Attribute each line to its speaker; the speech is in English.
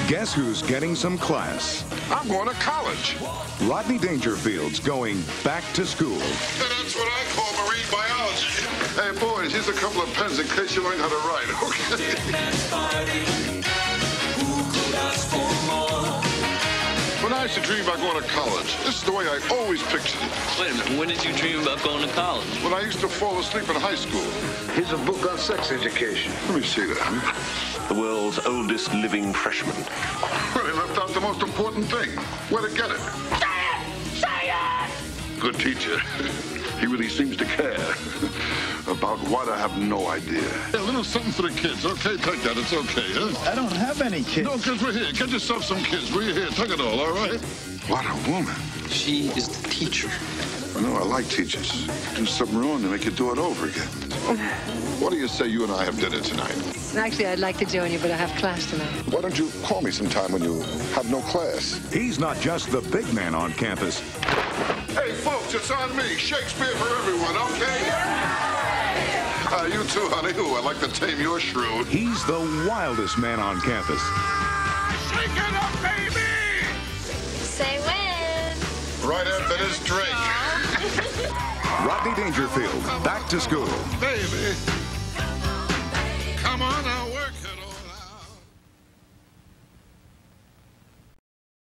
Speaker 1: Guess who's getting some class?
Speaker 2: I'm going to college.
Speaker 1: Rodney Dangerfield's going back to school.
Speaker 2: That's what I call marine biology. Hey, boys, here's a couple of pens in case you learn how to write, okay? When I used to dream about going to college, this is the way I always pictured it.
Speaker 3: Wait a minute, when did you dream about going to college?
Speaker 2: When I used to fall asleep in high school.
Speaker 4: Here's a book on sex education.
Speaker 2: Let me see that.
Speaker 4: The world's oldest living freshman.
Speaker 2: Well, he left out the most important thing. Where to get it.
Speaker 5: Say it!
Speaker 2: Good teacher. He really seems to care. About what, I have no idea. Hey, a little something for the kids, okay? Take that, it's okay, huh?
Speaker 6: I don't have any kids.
Speaker 2: No, kids, we're here. Get yourself some kids. We're here. Take it all right? What a woman.
Speaker 3: She is the teacher.
Speaker 2: I know, I like teachers. Do something wrong, they make you do it over again. What do you say you and I have dinner tonight?
Speaker 7: Actually, I'd like to join you, but I have class tonight.
Speaker 2: Why don't you call me sometime when you have no class?
Speaker 1: He's not just the big man on campus.
Speaker 2: Hey, folks, it's on me. Shakespeare for everyone, okay? You too, honey. Ooh, I'd like to tame your shrew.
Speaker 1: He's the wildest man on campus.
Speaker 2: Shake it up, baby!
Speaker 5: Say when.
Speaker 2: Right after this drink.
Speaker 1: Rodney Dangerfield, back to school.
Speaker 2: Baby.